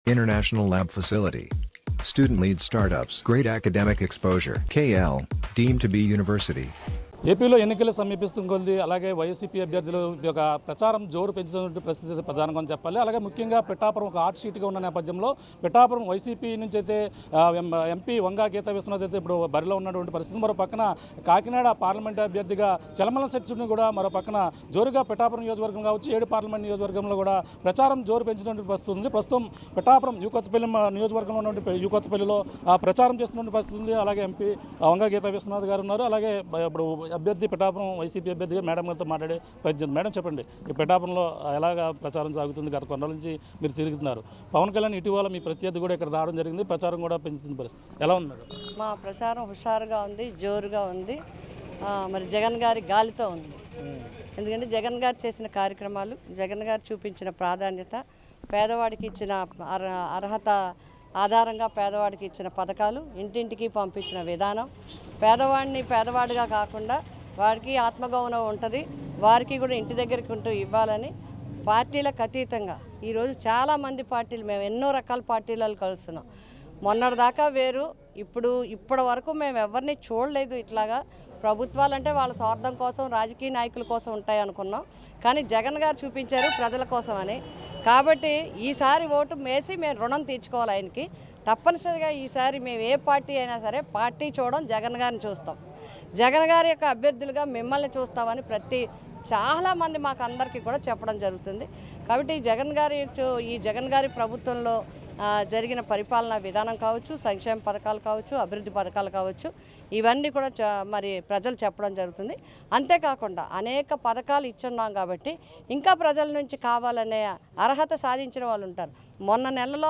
International Lab Facility. Student-led startups. Great academic exposure. KL. Deemed to be university. ఏపీలో ఎన్నికలు సమీపిస్తుంది. అలాగే YCP అభ్యర్థుల యొక్క ప్రచారం జోరు పెంచుతున్న పరిస్థితి ప్రధానంగా చెప్పాలి. అలాగే ముఖ్యంగా పిఠాపురం ఒక హాట్ సీట్గా ఉన్న నేపథ్యంలో పిఠాపురం వైసీపీ నుంచి అయితే ఎంపీ వంగా గీత విశ్వనాథ్ అయితే ఇప్పుడు బరిలో ఉన్నటువంటి పరిస్థితి. మరో పక్కన కాకినాడ పార్లమెంట్ అభ్యర్థిగా చలమల శెట్టిని కూడా మరో పక్కన జోరుగా పిఠాపురం నియోజకవర్గం కావచ్చు 7 పార్లమెంట్ నియోజకవర్గంలో కూడా ప్రచారం జోరు పెంచినటువంటి పరిస్థితి ఉంది. ప్రస్తుతం పిఠాపురం యూకొత్తపల్లి నియోజకవర్గంలో ఉన్నటువంటి యూకొత్తపల్లిలో ప్రచారం చేస్తున్నటువంటి పరిస్థితి ఉంది. అలాగే ఎంపీ వంగా గీత విశ్వనాథ్ గారు ఉన్నారు. అలాగే ఇప్పుడు అభ్యర్థి పిఠాపురం వైసీపీ అభ్యర్థిగా మేడం గారితో మాట్లాడే ప్రయత్నం. మేడం చెప్పండి, ఈ పిఠాపురంలో ఎలాగా ప్రచారం సాగుతుంది? గత కొన్నాళ్ళ నుంచి మీరు తిరుగుతున్నారు. పవన్ కళ్యాణ్ ఇటీవల మీ ప్రత్యర్థి కూడా ఇక్కడ రావడం జరిగింది, ప్రచారం కూడా పెంచుతున్న పరిస్థితి ఎలా ఉంది మేడం? మా ప్రచారం హుషారుగా ఉంది, జోరుగా ఉంది. మరి జగన్ గారి గాలితో ఉంది. ఎందుకంటే జగన్ గారు చేసిన కార్యక్రమాలు, జగన్ గారు చూపించిన ప్రాధాన్యత, పేదవాడికి ఇచ్చిన అర్హత ఆధారంగా పేదవాడికి ఇచ్చిన పథకాలు, ఇంటింటికి పంపించిన విధానం, పేదవాడిని పేదవాడిగా కాకుండా వాడికి ఆత్మగౌరవం ఉంటుంది, వారికి కూడా ఇంటి దగ్గరికి ఉంటూ ఇవ్వాలని పార్టీలకు అతీతంగా ఈరోజు చాలామంది పార్టీలు, మేము ఎన్నో రకాల పార్టీలలో కలుస్తున్నాం. మొన్నటిదాకా వేరు, ఇప్పటి వరకు మేము ఎవరిని చూడలేదు ఇట్లాగా. ప్రభుత్వాలంటే వాళ్ళ స్వార్థం కోసం, రాజకీయ నాయకుల కోసం ఉంటాయి అనుకున్నాం. కానీ జగన్ గారు చూపించారు ప్రజల కోసం అని. కాబట్టి ఈసారి ఓటు వేసి మేము రుణం తీర్చుకోవాలి ఆయనకి. తప్పనిసరిగా ఈసారి మేము ఏ పార్టీ అయినా సరే పార్టీ చూడడం, జగన్ గారిని చూస్తాం. జగన్ గారి యొక్క అభ్యర్థులుగా మిమ్మల్ని చూస్తామని చాలామంది మాకు అందరికీ కూడా చెప్పడం జరుగుతుంది. కాబట్టి ఈ జగన్ గారి ప్రభుత్వంలో జరిగిన పరిపాలనా విధానం కావచ్చు, సంక్షేమ పథకాలు కావచ్చు, అభివృద్ధి పథకాలు కావచ్చు, ఇవన్నీ కూడా మరి ప్రజలు చెప్పడం జరుగుతుంది. అంతేకాకుండా అనేక పథకాలు ఇచ్చున్నాం కాబట్టి ఇంకా ప్రజల నుంచి కావాలనే అర్హత సాధించిన వాళ్ళు ఉంటారు. మొన్న నెలలో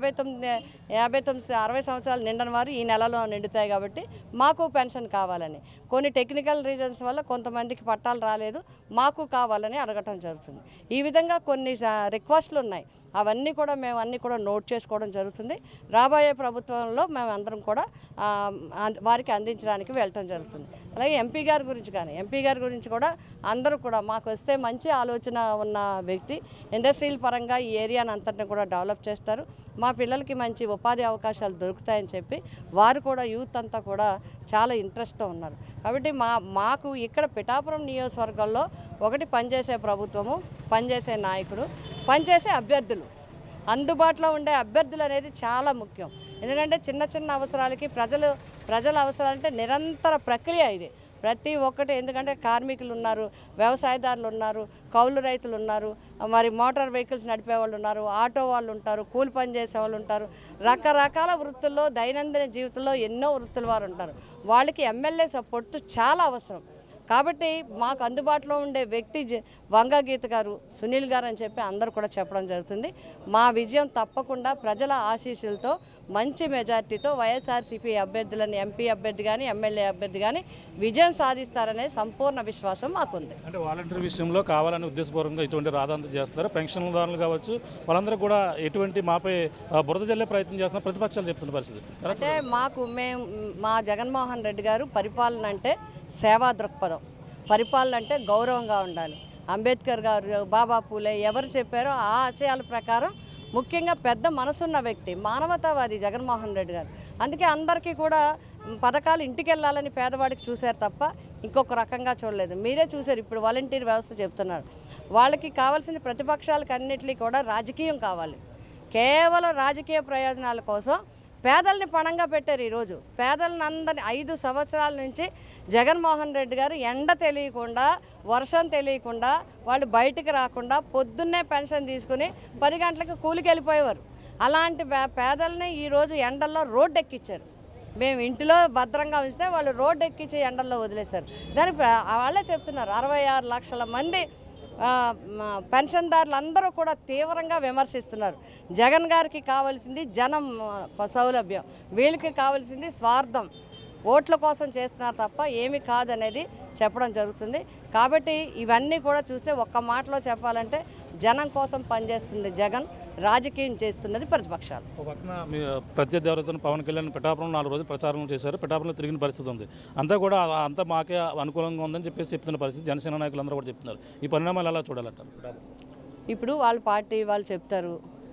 60 సంవత్సరాలు నిండని వారు ఈ నెలలో నిండుతాయి కాబట్టి మాకు పెన్షన్ కావాలని, కొన్ని టెక్నికల్ రీజన్స్ వల్ల కొంతమందికి పట్టాలు రాలేదు, మాకు కావాలని అడగటం జరుగుతుంది. ఈ విధంగా కొన్ని రిక్వెస్ట్లు ఉన్నాయి. అవన్నీ కూడా మేము నోట్ చేసుకోవడం జరుగుతుంది. రాబోయే ప్రభుత్వంలో మేము అందరం కూడా వారికి అందించడానికి వెళ్ళటం జరుగుతుంది. అలాగే ఎంపీ గారి గురించి కూడా అందరూ కూడా మాకు వస్తే మంచి ఆలోచన ఉన్న వ్యక్తి, ఇండస్ట్రియల్ పరంగా ఈ ఏరియాని అంతటిని కూడా డెవలప్ చేస్తారు, మా పిల్లలకి మంచి ఉపాధి అవకాశాలు దొరుకుతాయని చెప్పి వారు కూడా యూత్ అంతా కూడా చాలా ఇంట్రెస్ట్తో ఉన్నారు. కాబట్టి మాకు ఇక్కడ పిఠాపురం నియోజకవర్గంలో ఒకటి పనిచేసే ప్రభుత్వము, పనిచేసే నాయకుడు, పనిచేసే అభ్యర్థులు, అందుబాటులో ఉండే అభ్యర్థులు అనేది చాలా ముఖ్యం. ఎందుకంటే చిన్న అవసరాలకి ప్రజల అవసరాలంటే నిరంతర ప్రక్రియ ఇది ప్రతి ఒక్కటి. ఎందుకంటే కార్మికులు ఉన్నారు, వ్యవసాయదారులు ఉన్నారు, కౌలు రైతులు ఉన్నారు, మరి మోటార్ వెహికల్స్ నడిపే వాళ్ళు ఉన్నారు, ఆటో వాళ్ళు ఉంటారు, కూలి పని చేసే వాళ్ళు ఉంటారు, రకరకాల వృత్తుల్లో దైనందిన జీవితంలో ఎన్నో వృత్తుల వారు ఉంటారు. వాళ్ళకి ఎమ్మెల్యే సపోర్ట్ చాలా అవసరం. కాబట్టి మాకు అందుబాటులో ఉండే వ్యక్తి వంగా గీత గారు, సునీల్ గారు అని చెప్పి అందరూ కూడా చెప్పడం జరుగుతుంది. మా విజయం తప్పకుండా ప్రజల ఆశీస్సులతో మంచి మెజార్టీతో వైఎస్ఆర్సీపీ అభ్యర్థులని, ఎంపీ అభ్యర్థి కానీ ఎమ్మెల్యే అభ్యర్థి కానీ విజయం సాధిస్తారనే సంపూర్ణ విశ్వాసం మాకుంది. అంటే వాలంటీర్ విషయంలో కావాలని ఉద్దేశపూర్వకంగా ఇటువంటి రాద్ధాంతం చేస్తున్నారు. పెన్షన్దారులు కావచ్చు వాళ్ళందరూ కూడా ఎటువంటి మాపై బురద జల్లే ప్రయత్నం చేస్తున్నారు, ప్రతిపక్షాలు చెప్తున్న పరిస్థితి. అంటే మా జగన్మోహన్ రెడ్డి గారు పరిపాలన అంటే సేవా దృక్పథం, పరిపాలన అంటే గౌరవంగా ఉండాలి. అంబేద్కర్ గారు, బాబా పూలే ఎవరు చెప్పారో ఆ ఆశయాల ప్రకారం ముఖ్యంగా పెద్ద మనసున్న వ్యక్తి, మానవతావాది జగన్మోహన్ రెడ్డి గారు. అందుకే అందరికీ కూడా పథకాలు ఇంటికి వెళ్ళాలని పేదవాడికి చూశారు తప్ప ఇంకొక రకంగా చూడలేదు. మీరే చూశారు, ఇప్పుడు వాలంటీర్ వ్యవస్థ చెప్తున్నారు. వాళ్ళకి కావాల్సిన ప్రతిపక్షాలకు అన్నిటికీ కూడా రాజకీయం కావాలి. కేవలం రాజకీయ ప్రయోజనాల కోసం పేదల్ని పణంగా పెట్టారు. ఈరోజు పేదలను అందరినీ 5 సంవత్సరాల నుంచి జగన్మోహన్ రెడ్డి గారు ఎండ తెలియకుండా, వర్షం తెలియకుండా, వాళ్ళు బయటికి రాకుండా పొద్దున్నే పెన్షన్ తీసుకుని 10 గంటలకు కూలికి వెళ్ళిపోయేవారు. అలాంటి పేదల్ని ఈరోజు ఎండల్లో రోడ్డు ఎక్కించారు. మేము ఇంటిలో భద్రంగా ఉంచితే వాళ్ళు రోడ్డు ఎక్కించి ఎండల్లో వదిలేశారు. దానికి వాళ్ళే చెప్తున్నారు 66 లక్షల మంది పెన్షన్దారులు అందరూ కూడా తీవ్రంగా విమర్శిస్తున్నారు. జగన్ గారికి కావాల్సింది జనం సౌలభ్యం, వీళ్ళకి కావాల్సింది స్వార్థం, ఓట్ల కోసం చేస్తున్నారు తప్ప ఏమి కాదనేది చెప్పడం జరుగుతుంది. కాబట్టి ఇవన్నీ కూడా చూస్తే ఒక్క మాటలో చెప్పాలంటే జనం కోసం పనిచేస్తుంది జగన్, రాజకీయం చేస్తున్నది ప్రతిపక్షాలు. ఒక పక్కన ప్రత్యర్థి ఎవరైతే పవన్ కళ్యాణ్ పిఠాపురం 4 రోజులు ప్రచారం చేశారు, పిఠాపురంలో తిరిగిన పరిస్థితి ఉంది. అంతా మాకే అనుకూలంగా ఉందని చెప్పేసి చెప్తున్న పరిస్థితి జనసేన నాయకులందరూ కూడా చెప్తున్నారు. ఈ పరిణామాలు ఎలా చూడాలంటారు? ఇప్పుడు వాళ్ళ పార్టీ వాళ్ళు చెప్తారు,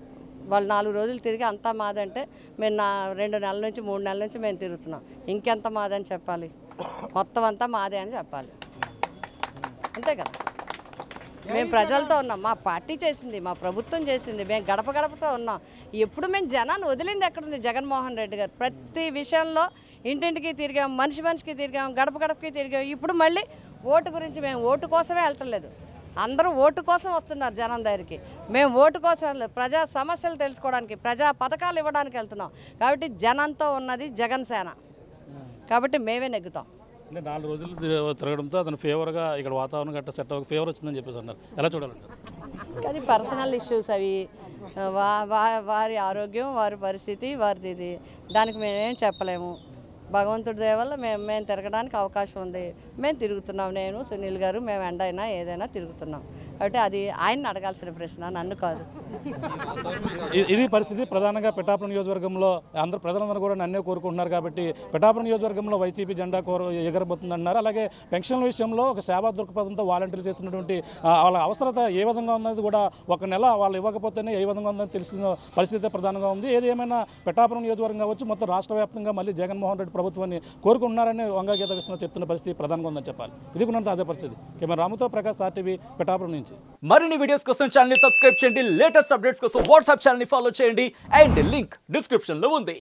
వాళ్ళు 4 రోజులు తిరిగి అంతా మాదంటే మేము 2 నెలల నుంచి 3 నెలల నుంచి మేము తిరుగుతున్నాం. ఇంకెంత మాదని చెప్పాలి? మొత్తం అంతా మాదే అని చెప్పాలి. అంతే కదా. మేము ప్రజలతో ఉన్నాం, మా పార్టీ చేసింది, మా ప్రభుత్వం చేసింది, మేము గడప గడపతో ఉన్నాం. ఎప్పుడు మేము జనాన్ని వదిలింది ఎక్కడుంది? జగన్మోహన్ రెడ్డి గారు ప్రతి విషయంలో ఇంటింటికి తిరిగాం, మనిషికి తిరిగాం, గడప గడపకి తిరిగాం. ఇప్పుడు మళ్ళీ ఓటు గురించి మేము ఓటు కోసమే వెళ్తలేదు. అందరూ ఓటు కోసం వస్తున్నారు జనం దగ్గరికి. మేము ఓటు కోసం వెళ్ళలేదు, ప్రజా సమస్యలు తెలుసుకోవడానికి, ప్రజా పథకాలు ఇవ్వడానికి వెళ్తున్నాం. కాబట్టి జనంతో ఉన్నది జగన్ సేన, కాబట్టి మేమే నెగ్గుతాం. అంటే 4 రోజులు తిరగడంతో అతను ఫేవర్గా ఇక్కడ వాతావరణం గట్రా సెట్ అవ్వక ఫేవర్ వచ్చిందని చెప్పేసి అన్నారు. ఎలా చూడాలంటారు? అది పర్సనల్ ఇష్యూస్ అవి. వారి ఆరోగ్యం, వారి పరిస్థితి, వారిది ఇది. దానికి మేమేం చెప్పలేము. భగవంతుడి దయ వల్ల మేము తిరగడానికి అవకాశం ఉంది. మేము తిరుగుతున్నాం, నేను సునీల్ గారు, మేము ఎండైనా ఏదైనా తిరుగుతున్నాం. కాబట్టి అది ఆయన్ని అడగాల్సిన ప్రశ్న, నన్ను కాదు. ఇది పరిస్థితి. ప్రధానంగా పిఠాపురం నియోజకవర్గంలో ప్రజలందరూ కూడా నన్నే కోరుకుంటున్నారు. కాబట్టి పిఠాపురం నియోజకవర్గంలో వైసీపీ జెండా ఎగరబోతుందన్నారు. అలాగే పెన్షన్ల విషయంలో ఒక సేవా దృక్పథంతో వాలంటీర్లు చేస్తున్నటువంటి వాళ్ళ అవసరత ఏ విధంగా ఉన్నది కూడా ఒక నెల వాళ్ళు ఇవ్వకపోతేనే ఏ విధంగా ఉందని తెలిసిన పరిస్థితి ప్రధానంగా ఉంది. ఏది ఏమైనా పిఠాపురం నియోజకవర్గం కావచ్చు, మొత్తం రాష్ట్ర వ్యాప్తంగా మళ్ళీ జగన్మోహన్ రెడ్డి ప్రభుత్వాన్ని కోరుకుంటున్నారని వంగగీత కృష్ణ చెప్తున్న పరిస్థితి ప్రధానంగా ఉందని చెప్పాలి. ఇది కూడా తాజా పరిస్థితి. కెమెరా రాముతో ప్రకాష్, ఆర్టీవీ, పిఠాపురం నుంచి. మరిన్ని వీడియోస్ కోసం ఛానల్ ని సబ్స్క్రైబ్ చేయండి. లేటెస్ట్ అప్డేట్స్ కోసం వాట్సాప్ ఛానల్ ని ఫాలో చేయండి. అండ్ లింక్ డిస్క్రిప్షన్ లో ఉంది.